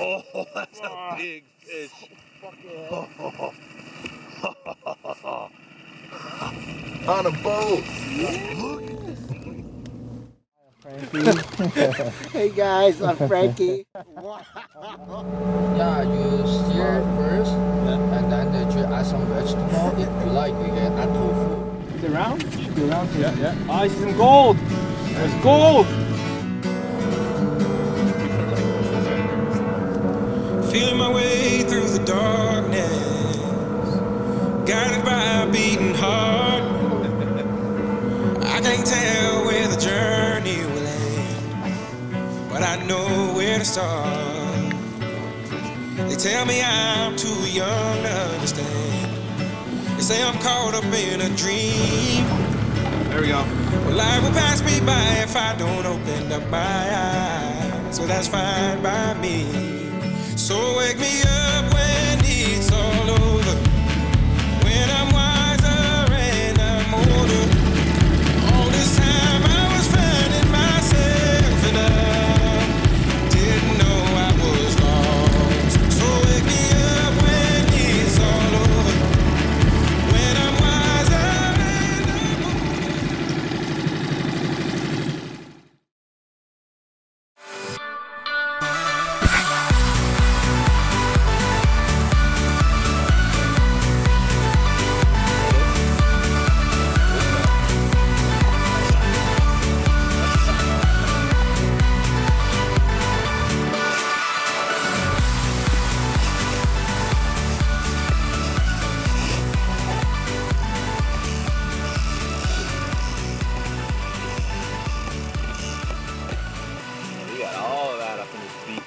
Oh, that's a big fish. Oh. On a boat. Look at this thing. Hey guys, I'm Frankie. Yeah, you steer first, and then you add some vegetable. If you like, you can add tofu. Is it round? It should be round too. Yeah. Oh, I see some gold. There's gold. Feeling my way through the darkness, guided by a beating heart. I can't tell where the journey will end, but I know where to start. They tell me I'm too young to understand. They say I'm caught up in a dream. There we go. Well, life will pass me by if I don't open up my eyes. So that's fine by me. So wake me up when it's all over, when I'm wiser and I'm older. All this time I was finding myself and I didn't know I was lost. So wake me up when it's all over, when I'm wiser and I'm We got all of that up in his beak.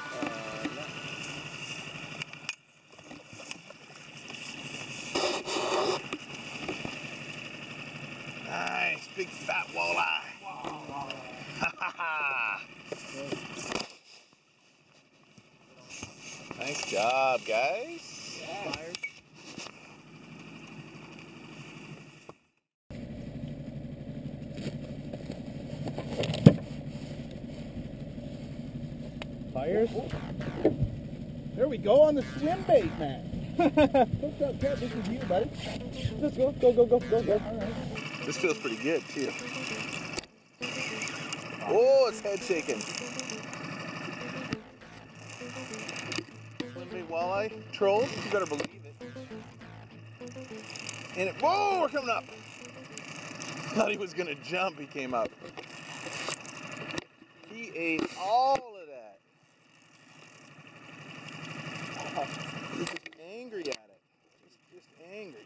Nice, big fat walleye. Nice job, guys. Pliers. There we go on the swim bait, man. What's up, Ted? This is you, buddy. Let's go. Go. All right. This feels pretty good, too. Oh, it's head shaking. Swim bait walleye trolls, you better believe it. And it, whoa, we're coming up. Thought he was gonna jump, he came up. He ate all of that. Oh, he's just angry at it. Just angry.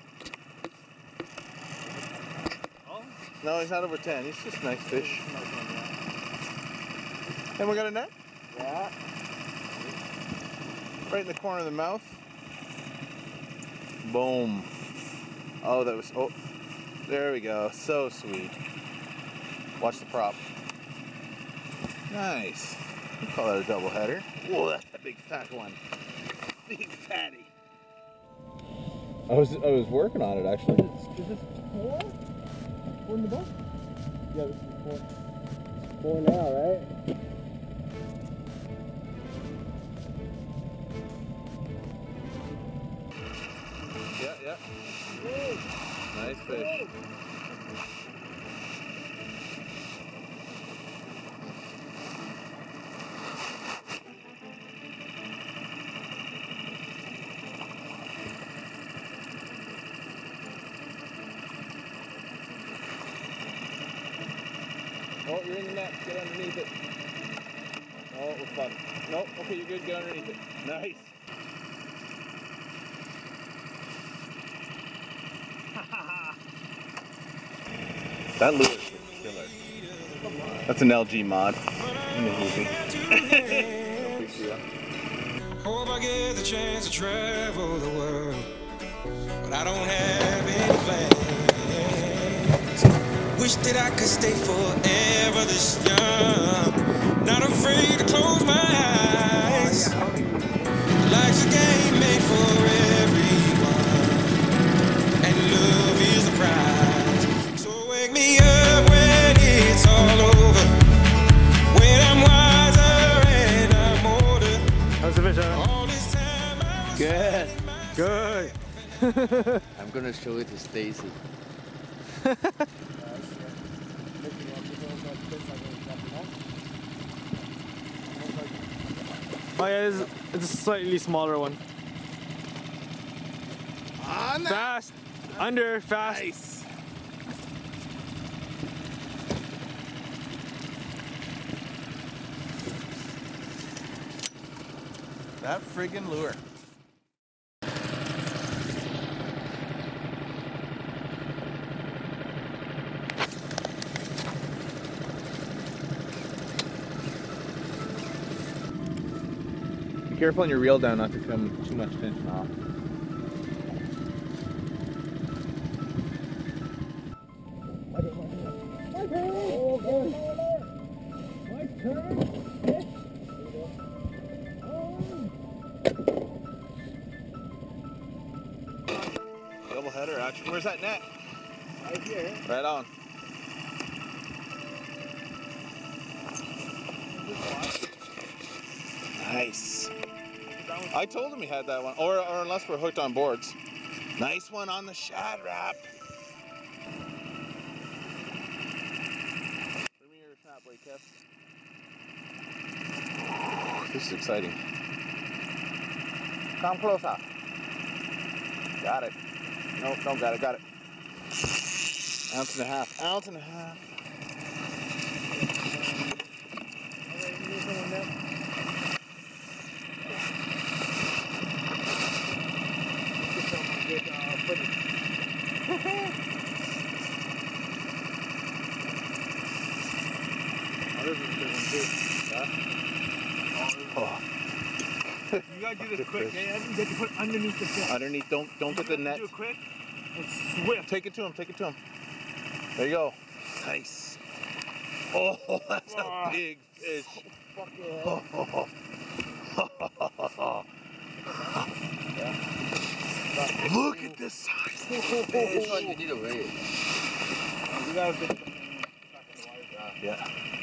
No, he's not over 10. He's just a nice fish. And we got a net? Yeah. Right in the corner of the mouth. Boom. Oh, that was, oh, there we go. So sweet. Watch the prop. Nice. We call that a double header. Whoa, that's a big fat one. Big fatty. I was working on it actually. Is this 4? 4 in the boat? Yeah, this is 4. 4 now, right? Yeah. Nice fish. Oh, you're in the net. Get underneath it. Oh, it was fun. No, okay, you're good. Get underneath it. Nice. That lure is killer. That's an LG mod. hope I get the chance to travel the world, but I don't have any plans. Wish that I could stay forever this young, not afraid to close my eyes. Life's a game made for everyone, and love is the prize. So wake me up when it's all over, when I'm wiser and I'm older. fish, Evan? All this time I was Good. Good. I'm gonna show it to Stacy. Oh yeah, it's a slightly smaller one. On that. Fast. Under. Fast. Nice. That friggin' lure. Be careful on your reel down not to come too much tension off. Double header action. Where's that net? Right here. Right on. Nice. I told him he had that one, or unless we're hooked on boards. Nice one on the shad wrap. Bring me your snap blade, Kev. This is exciting. Come closer. Got it. Nope, don't got it. Got it. Ounce and a half. Ounce and a half. You gotta do this quick, eh? I didn't get to put underneath the fish. Underneath, don't get the net. Do it quick and swift. Take it to him, take it to him. There you go. Nice. Oh, that's a big fish. Look at this size. This one you need to weigh it. You gotta fit it. Yeah.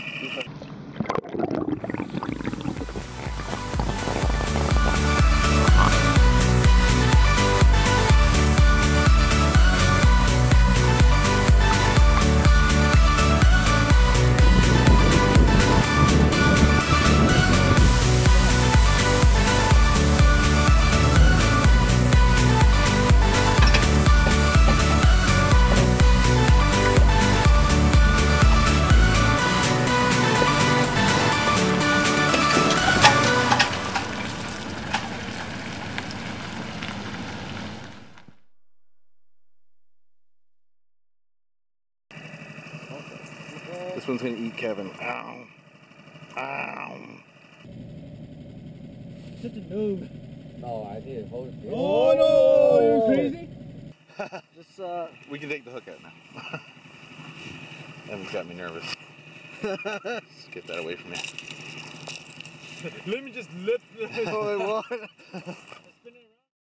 This one's gonna eat Kevin. Ow. Ow. Such a noob. No, I need to hold it. Oh no, you're crazy? Just, We can take the hook out now. Evan's got me nervous. Just get that away from me. Let me just lift the... oh, what?